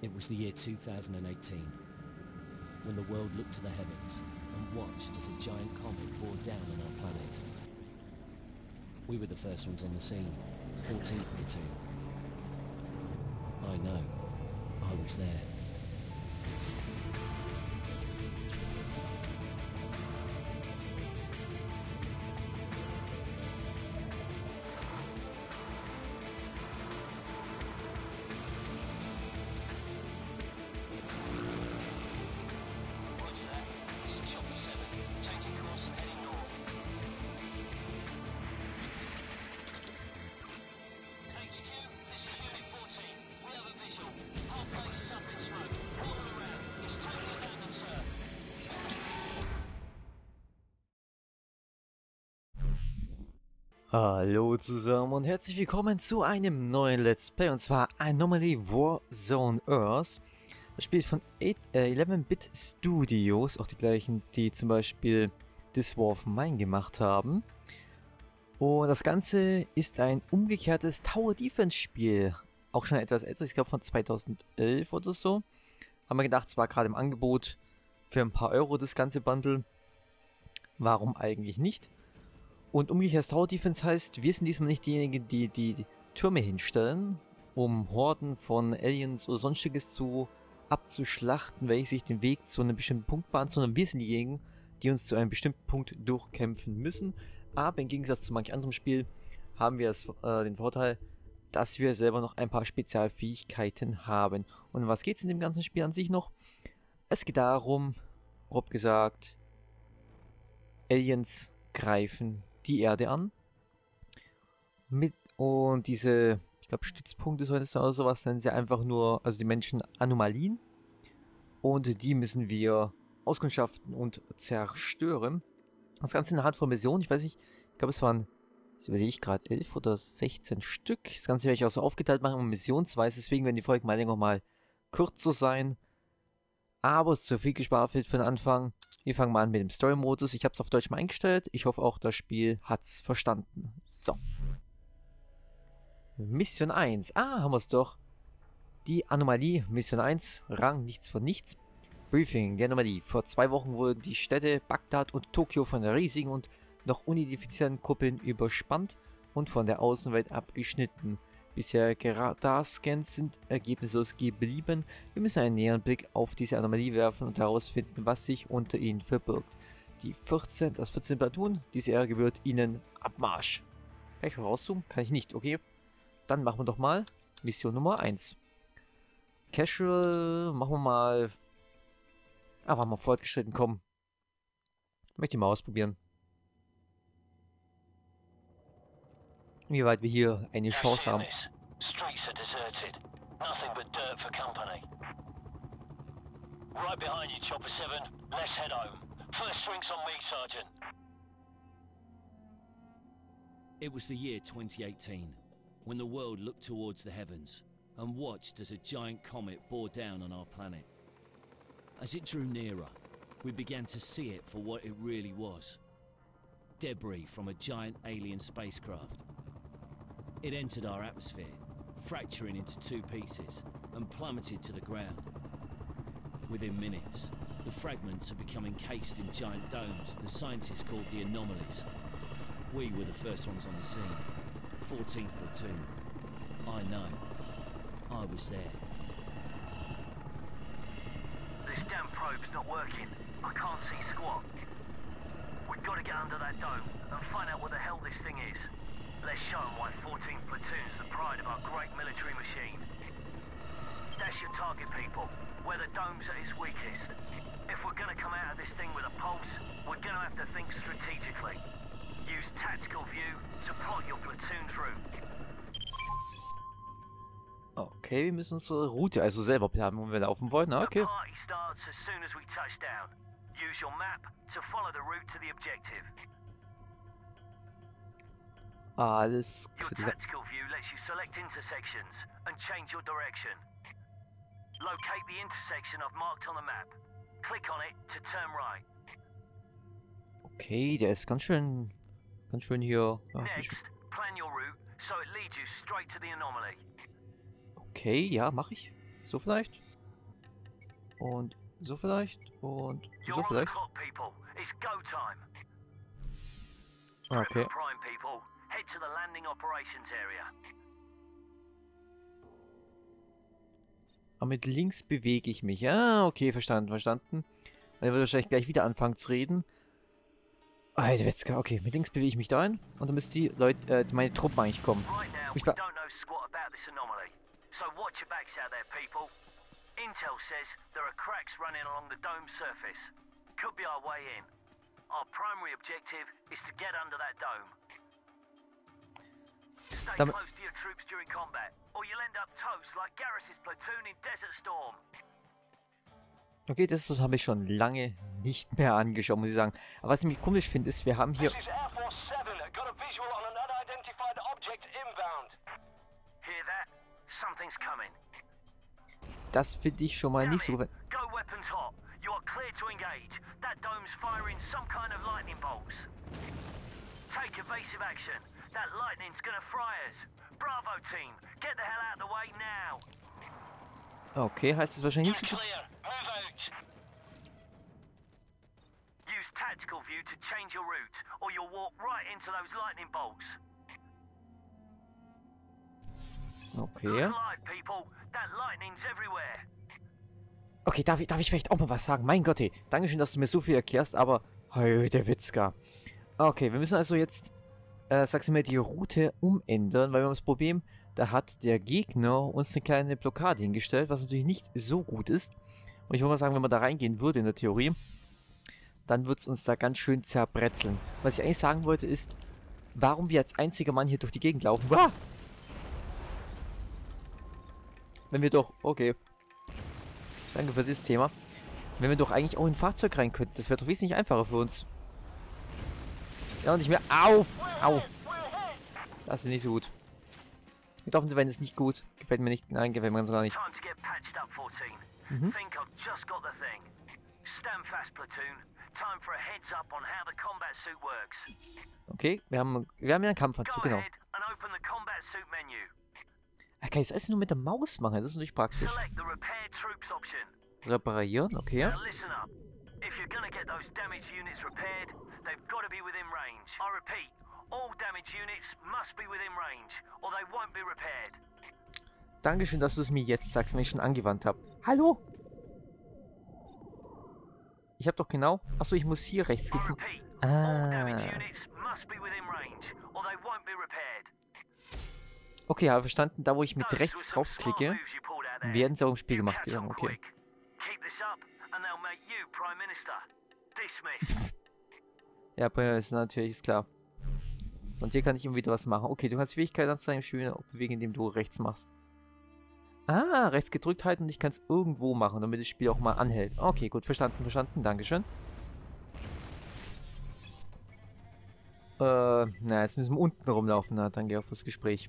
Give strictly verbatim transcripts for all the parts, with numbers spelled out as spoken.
It was the year two thousand eighteen, when the world looked to the heavens and watched as a giant comet bore down on our planet. We were the first ones on the scene, the fourteenth platoon. I know, I was there. Hallo zusammen und herzlich willkommen zu einem neuen Let's Play, und zwar Anomaly Warzone Earth. Das Spiel von eleven bit Studios, auch die gleichen, die zum Beispiel This War of Mine gemacht haben. Und das Ganze ist ein umgekehrtes Tower Defense Spiel, auch schon etwas älter, ich glaube von zweitausendelf oder so. Haben wir gedacht, es war gerade im Angebot für ein paar Euro das ganze Bundle. Warum eigentlich nicht? Und umgekehrt Tower Defense heißt, wir sind diesmal nicht diejenigen, die die Türme hinstellen, um Horden von Aliens oder sonstiges zu abzuschlachten, welche sich den Weg zu einem bestimmten Punkt bahnen, sondern wir sind diejenigen, die uns zu einem bestimmten Punkt durchkämpfen müssen. Aber im Gegensatz zu manch anderem Spiel haben wir das, äh, den Vorteil, dass wir selber noch ein paar Spezialfähigkeiten haben. Und um was geht es in dem ganzen Spiel an sich noch? Es geht darum, grob gesagt, Aliens greifen die Erde an. Mit, und diese, ich glaube, Stützpunkte soll es oder sowas, nennen sie einfach nur, also die Menschen Anomalien. Und die müssen wir auskundschaften und zerstören. Das Ganze in einer Handvoll Missionen. Ich weiß nicht, ich glaube, es waren, das überlege ich gerade, elf oder sechzehn Stück. Das Ganze werde ich auch so aufgeteilt machen, missionsweise. Deswegen werden die Folgen mal länger, mal kürzer sein. Aber es ist zu viel gespart wird für den Anfang. Wir fangen mal an mit dem Story-Modus. Ich habe es auf Deutsch mal eingestellt. Ich hoffe auch, das Spiel hat es verstanden. So. Mission eins. Ah, haben wir es doch. Die Anomalie. Mission eins. Rang nichts von nichts. Briefing. Die Anomalie. Vor zwei Wochen wurden die Städte Bagdad und Tokio von riesigen und noch unidentifizierten Kuppeln überspannt und von der Außenwelt abgeschnitten. Bisher Radarscans sind ergebnislos geblieben. Wir müssen einen näheren Blick auf diese Anomalie werfen und herausfinden, was sich unter ihnen verbirgt. Die vierzehn, das vierzehn Platoon, diese Ehre gebührt ihnen Abmarsch. Kann ich rauszoomen? Kann ich nicht, okay. Dann machen wir doch mal Mission Nummer eins. Casual, machen wir mal... Ah, waren wir fortgeschritten, komm. Möchte ich mal ausprobieren. Wie weit wir hier eine Chance haben. Streets are deserted. Nothing but dirt for company. Right behind you, Chopper seven. Let's head home. First drinks on me, Sergeant. It was the year twenty eighteen, when the world looked towards the heavens and watched as a giant comet bore down on our planet. As it drew nearer, we began to see it for what it really was. Debris from a giant alien spacecraft. It entered our atmosphere, fracturing into two pieces, and plummeted to the ground. Within minutes, the fragments had become encased in giant domes the scientists called the anomalies. We were the first ones on the scene, fourteenth platoon. I know. I was there. This damn probe's not working. I can't see squat. We've got to get under that dome and find out what the hell this thing is. Let's show them why fourteenth Platoon's the pride of our great military machine. That's your target, people, where the dome's at its weakest. If we're gonna come out of this thing with a pulse, we're gonna have to think strategically. Use tactical view to plot your platoon's route. Okay, wir müssen unsere Route also selber planen, wo wir laufen wollen. Na, okay. The party starts as soon as we touch down. Use your map to follow the route to the objective. Alles Your klar. tactical view lets you select intersections and change your direction. Locate the intersection I've marked on the map. Click on it to turn right. Okay, der ist ganz schön, ganz schön hier. Ja, Next, plan your route so it leads you straight to the anomaly. okay, ja, mache ich. So vielleicht? Und so vielleicht. Und You're so on the vielleicht. clock, people. It's go time. Okay. Prime people, head to the landing operations area. Aber mit links bewege ich mich. Ah, okay, verstanden, verstanden. Dann wird er wahrscheinlich gleich wieder anfangen zu reden. Alter Witzka, okay, mit links bewege ich mich dahin. Und dann müssen die Leute, äh, meine Truppen eigentlich kommen. Right now, Ich we ver don't know squat about this anomaly. So watch your backs out there, people. Intel says there are cracks running along the dome surface. Could be our way in. Our primary objective is to get under that dome. Stay Damit- close to your troops during combat, or you'll end up toast like Garrus's platoon in Desert Storm. Okay, das habe ich schon lange nicht mehr angeschaut, muss ich sagen. Aber was ich mich komisch finde, ist, wir haben hier... This is Air Force seven. Got a visual on an unidentified object inbound. Hear that? Something's coming. Das finde ich schon mal nicht so... Damn it. Go weapons hot. You are clear to engage. That dome's firing some kind of lightning bolts. Take evasive action. That lightning's gonna fry us. Bravo team, get the hell out of the way now. Okay, heißt es wahrscheinlich nicht so gut. Clear. Move out. Use tactical view to change your route, or you'll walk right into those lightning bolts. Okay. Look alive, people. That lightning's everywhere. Okay, darf ich, darf ich vielleicht auch mal was sagen? Mein Gott, hey. Dankeschön, dass du mir so viel erklärst, aber... Hey, der Witzka. Okay, wir müssen also jetzt... Äh, sagst du mir, die Route umändern, weil wir haben das Problem, da hat der Gegner uns eine kleine Blockade hingestellt, was natürlich nicht so gut ist. Und ich würde mal sagen, wenn man da reingehen würde in der Theorie, dann wird es uns da ganz schön zerbretzeln. Was ich eigentlich sagen wollte ist, warum wir als einziger Mann hier durch die Gegend laufen. Ah! Wenn wir doch... Okay. Danke für dieses Thema. Wenn wir doch eigentlich auch in ein Fahrzeug rein könnten, das wäre doch wesentlich einfacher für uns. Ja, und nicht mehr... Au! Au! Das ist nicht so gut. Getroffen zu werden ist nicht gut. Gefällt mir nicht. Nein, gefällt mir ganz gar nicht. Time to get patched up, fourteen. Mhm. Think I've just got the thing. Stand fast, platoon. Time for a heads up on how the combat suit works. Okay, wir haben, wir haben ja einen Go Kampfanzug, genau. ahead and open the combat suit menu. Ah, kann ich das alles nur mit der Maus machen? Das ist natürlich praktisch. Select the repair troops option. Reparieren, okay. Now listen up. If you're gonna get those damaged units repaired, they've got to be within range. I repeat, all damaged units must be within range, or they won't be repaired. Dankeschön, dass du es mir jetzt sagst, wenn ich schon angewandt habe. Hallo? Ich habe doch genau... Achso, ich muss hier rechts I klicken. repeat, all damaged Ah. units must be within range, or they won't be repaired. Okay, habe verstanden. Da, wo ich mit Those rechts were some draufklicke, smart moves you pulled out there. werden sie auch im Spiel You gemacht. catch Ja, on okay. quick. Keep this up, and they'll make you Prime Minister. Dismissed. Ja, Premier ist natürlich, ist klar. So, und hier kann ich immer wieder was machen. Okay, du kannst Fähigkeit anzeigen, Spiel bewegen, indem du rechts machst. Ah, rechts gedrückt halten und ich kann es irgendwo machen, damit das Spiel auch mal anhält. Okay, gut, verstanden, verstanden. Dankeschön. Äh, na, jetzt müssen wir unten rumlaufen. Na, danke auch fürs Gespräch.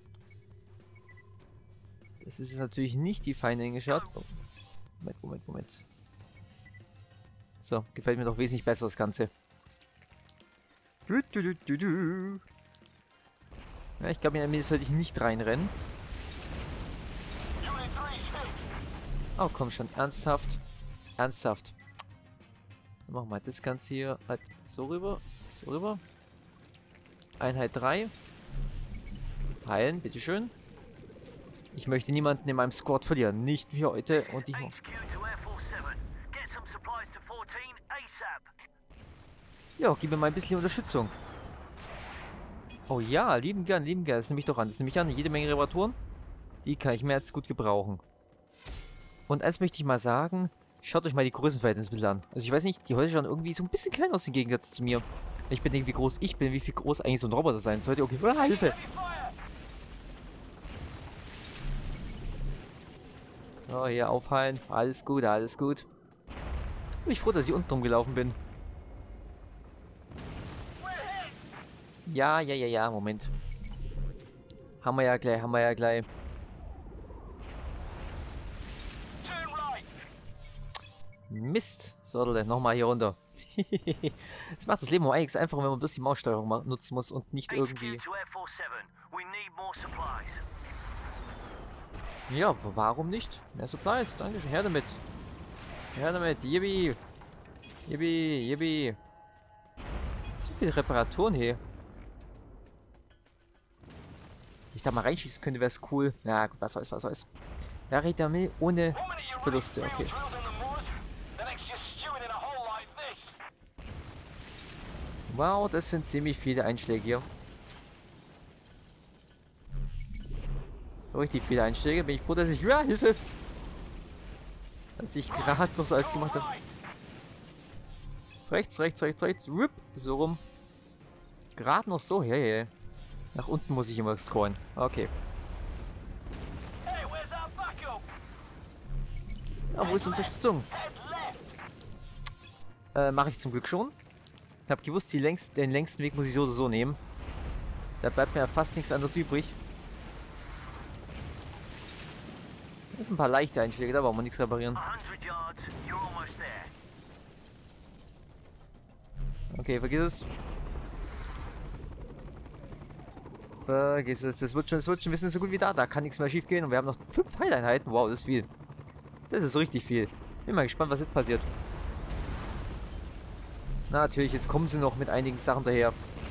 Das ist jetzt natürlich nicht die feine Engelschaft. Oh. Moment, Moment, Moment. So, gefällt mir doch wesentlich besser das Ganze. Du, du, du, du, du. Ja, ich glaube, in der sollte ich nicht reinrennen. Unit three, hit. Oh, komm schon, ernsthaft. Ernsthaft. Dann machen wir das Ganze hier halt so rüber. So rüber. Einheit drei. Heilen, bitteschön. Ich möchte niemanden in meinem Squad verlieren. Nicht wie heute This is und die... H Q to Air Force seven. Get some supplies to fourteen ASAP. Ja, gib mir mal ein bisschen Unterstützung. Oh ja, lieben gern, lieben gern. Das nehme ich doch an. Das nehme ich an. Jede Menge Reparaturen. Die kann ich mehr als gut gebrauchen. Und eins möchte ich mal sagen. Schaut euch mal die Größenverhältnisse ein bisschen an. Also ich weiß nicht, die Häuser schauen irgendwie so ein bisschen klein aus im Gegensatz zu mir. Ich bin denke, wie groß ich bin, wie viel groß eigentlich so ein Roboter sein sollte. Okay, ah, Hilfe! Oh, hier aufheilen. Alles gut, alles gut. Bin ich froh, dass ich unten rumgelaufen bin. Ja, ja, ja, ja, Moment. Haben wir ja gleich, haben wir ja gleich. Turn right. Mist. So, nochmal hier runter. Das macht das Leben um einiges einfacher, wenn man bloß die Maussteuerung ma- nutzen muss und nicht H irgendwie... Q to Air Force seven. We need more supplies. Ja, w- warum nicht? Mehr Supplies, danke schön, her damit. Ja, damit. Yippie. Yippie, yippie. So viele Reparaturen hier. Ich da mal reinschießen könnte, wäre es cool. Na gut, was soll's, was soll's. Ja, Armee ohne Verluste, okay. Wow, das sind ziemlich viele Einschläge hier. So richtig viele Einschläge. Bin ich froh, dass ich... Ja, Hilfe! Dass ich gerade noch so alles gemacht habe. Rechts, rechts, rechts, rechts. Rip, so rum. Gerade noch so. Hey, hey. Nach unten muss ich immer scoren. Okay. Ah, wo ist Unterstützung? Äh, mache ich zum Glück schon. Ich habe gewusst, die längst, den längsten Weg muss ich so oder so nehmen. Da bleibt mir ja fast nichts anderes übrig. Das sind ein paar leichte Einschläge, da brauchen wir nichts reparieren. Okay, vergiss es. Vergiss es. Das wird schon, das wird schon ein bisschen so gut wie da. Da kann nichts mehr schief gehen. Und wir haben noch fünf Heileinheiten. Wow, das ist viel. Das ist richtig viel. Bin mal gespannt, was jetzt passiert. Na, natürlich, jetzt kommen sie noch mit einigen Sachen daher.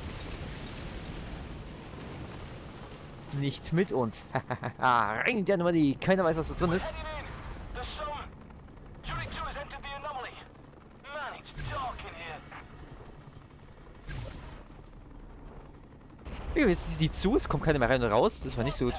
Nicht mit uns. Hahaha. Rein der Nummer, die keiner weiß, was da drin ist. Jetzt ist die zu, es kommt keine mehr rein und raus. Das war nicht so gut.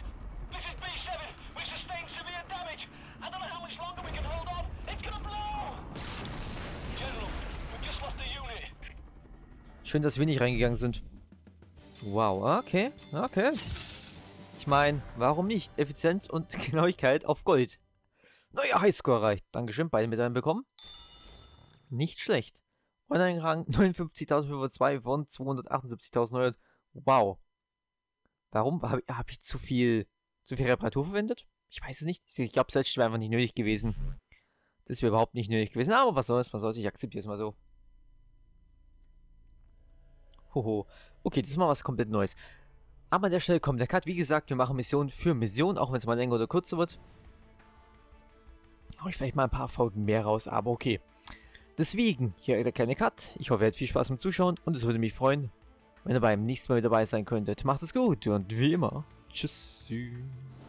Schön, dass wir nicht reingegangen sind. Wow, okay, okay. Ich meine, warum nicht? Effizienz und Genauigkeit auf Gold. Neuer Highscore erreicht. Dankeschön, beide Medaillen bekommen. Nicht schlecht. Online-Rang neunundfünfzigtausendfünfhundertzwei von zweihundertachtundsiebzigtausendneunhundert. Wow. Warum habe hab ich zu viel, zu viel Reparatur verwendet? Ich weiß es nicht. Ich glaube, das wäre einfach nicht nötig gewesen. Das wäre überhaupt nicht nötig gewesen. Aber was soll's, was soll's. Ich akzeptiere es mal so. Hoho. Okay, das ist mal was komplett Neues. Aber an der Stelle kommt der Cut. Wie gesagt, wir machen Mission für Mission, auch wenn es mal länger oder kürzer wird. Hau ich vielleicht mal ein paar Folgen mehr raus, aber okay. Deswegen, hier der kleine Cut. Ich hoffe, ihr habt viel Spaß beim Zuschauen und es würde mich freuen, wenn ihr beim nächsten Mal wieder dabei sein könntet. Macht es gut und wie immer, tschüss.